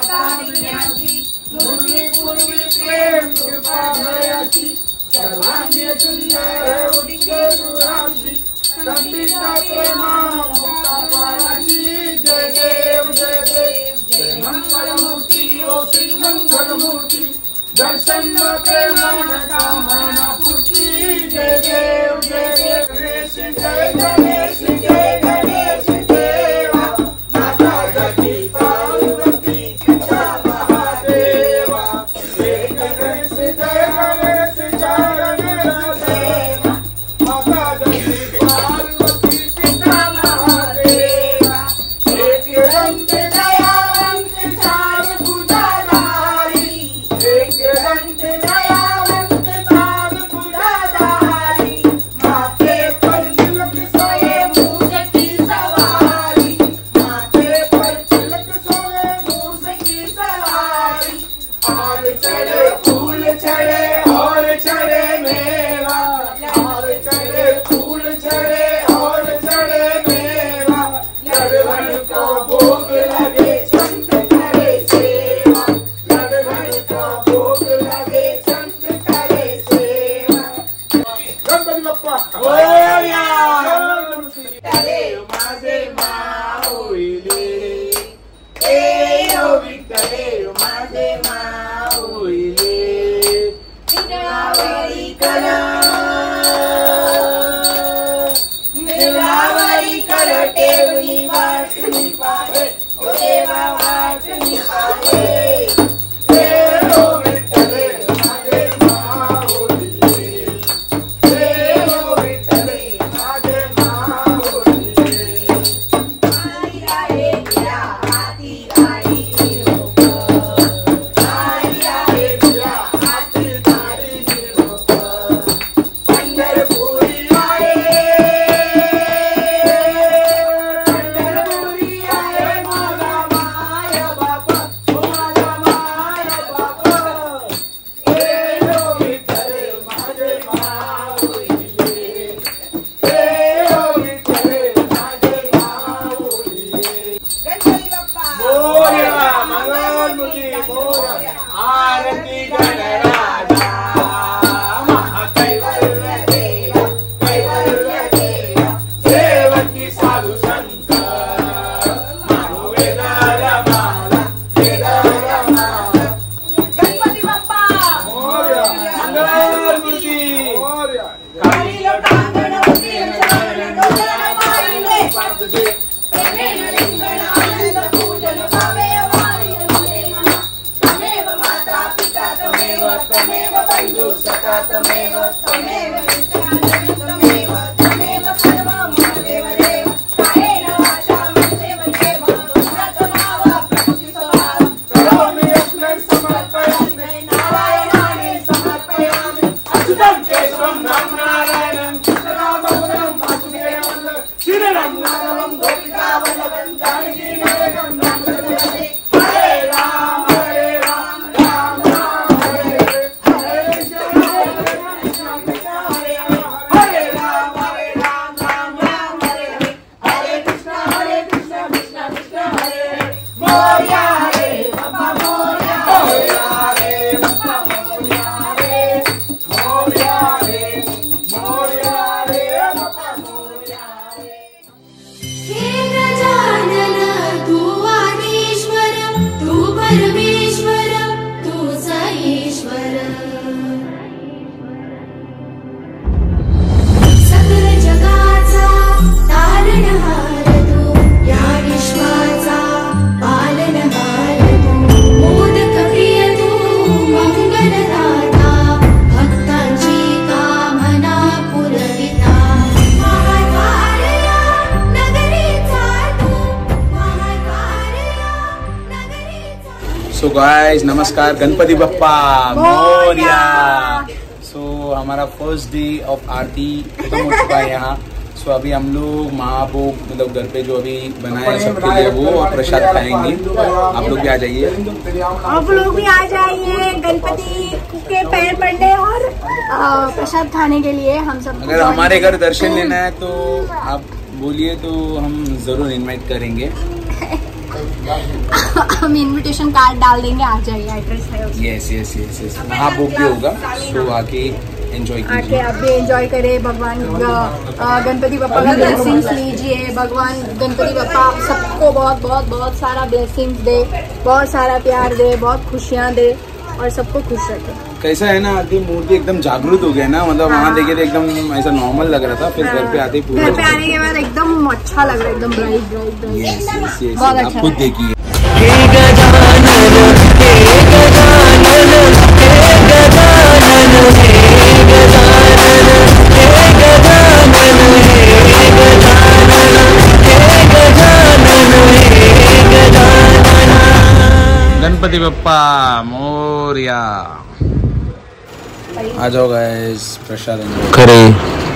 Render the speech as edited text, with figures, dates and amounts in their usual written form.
माता विण्याची मुरली पूर्वी प्रेम कृपा भयाची सर्वांगी सुंदर उदिके दुराची संतीताचे माता पाराची जय देव जय देव जय मंगलमूर्ती ओ श्री मंगलमूर्ती दर्शन के मानता मानापूर्ती जय देव जय देव गणेश जय गणेश जय गणेश देवा माता सती पार्वती पिता महादेवा जय गणेश जय गणेश जय गणेश देवा माता सती पार्वती पिता महादेवा एक रंग दयावंत चार पूजाधारी एक रंग दयावंत चार पूजाधारी माथे पर तिलक सोए मूस की सवारी माथे पर तिलक सोए मूस की सवारी और चढ़े फूल चढ़े और चढ़े मेवा और चढ़े फूल चढ़े और चढ़े मेवा लड़वन को भोग लगे संत करे सेवा लड़वन को भोग लगे संत करे सेवा गणपती बाप्पा मोरया विठ्ठले माझे माऊली ए ओ विठ्ठले माझे माऊली निरावरी कर टेवणी वाचनी पाहे ओ देवा वाचनी पाहे ओ विठ्ठले माझे माऊली ओ विठ्ठले माझे माऊली आई आहे बिया हाती गाडी निरोप आई आहे बिया हाती गाडी निरोप पंढरपुरी आहे पंढरपुरी आहे माझा माया बापा ओ माझा माया बापा ए ओ विठ्ठले माझे माऊली ए ओ विठ्ठले माझे माऊली गणपती बाप्पा मोरया मंगलमूर्ती मोरया आरती गणराजा महाकैवल्य देवा कैवल्य देवा देवकी साधू संत मानो वेदाला माला वेदाला माला गणपती बाप्पा मोरया मंगलमूर्ती मोरया काली लोटांगण उदीन शरण डोलण माईने पादुके प्रेमेन लिंगण आनंद पूजन भावे वारी मुले मना तमेव माता पिता तमेव तमेव बंधु सखा तमेव तमेव विद्याधर तमेव तमेव सर्व मम देव देव कायेन वाचा मनसेव देव आत्मावा प्रकृती स्वभाव करोमि यस्मै समर्पयामि नारायणाय समर्पयामि अच्युतं केशवं राम नारायणं कृष्णनामं वासुदेवं श्रीराम नामं गोपिका वल्लभं जानकी नायकं राम जगदे हरे राम राम राम हरे हरे कृष्ण हरे हरे राम राम हरे हरे कृष्ण कृष्ण कृष्ण हरे मोरया रे बाबा मोरया रे बाबा मोरया रे मोरया रे मोरया रे बाबा मोरया रे हे गजानन तू आदिश्वर तू परमेश्वर तूच ईश्वर सकल जगाचा तारणहार तू या विश्वाचा पालनहार तू मोदक प्रिय तू मंगलदाता भक्तांची कामना पुरविता महाकार्या नगरीचा तू महाकार्या नगरीचा सो गाइस नमस्कार गणपति बप्पा मोरया। सो हमारा फर्स्ट डे ऑफ आरती खत्म हो चुका है यहाँ। सो अभी हम लोग महाभोग मतलब घर पे जो अभी बनाए सबके लिए वो और प्रसाद खाएंगे। आप लोग भी आ जाइए, आप लोग भी आ जाइए गणपति के पैर पड़ने और प्रसाद खाने के लिए। हम सब अगर हमारे घर दर्शन लेना है तो आप बोलिए तो हम जरूर इनवाइट करेंगे। हम इनविटेशन कार्ड डाल देंगे, आ जाइए, एड्रेस है उसका। यस यस यस यस, महाभोग भी होगा, तो आके एंजॉय आके कीजिए। आप भी एंजॉय करें, भगवान गणपति बप्पा का ब्लेसिंग्स लीजिए। भगवान गणपति बप्पा सबको बहुत बहुत बहुत सारा ब्लेसिंग्स दे, बहुत सारा प्यार दे, बहुत खुशियाँ दे और सबको खुश रखे। कैसा है ना, आती मूर्ति एकदम जागरूक हो गया ना, मतलब वहाँ देखे तो एकदम ऐसा नॉर्मल लग रहा था, फिर घर पे आते पूरा घर पे आने के बाद एकदम अच्छा लग रहा है, एकदम bright bright bright. Yes yes yes, बहुत आप अच्छा खुद है। देखिए। गणपति बप्पा मोरिया। आ जाओ गाइस, प्रसाद खरे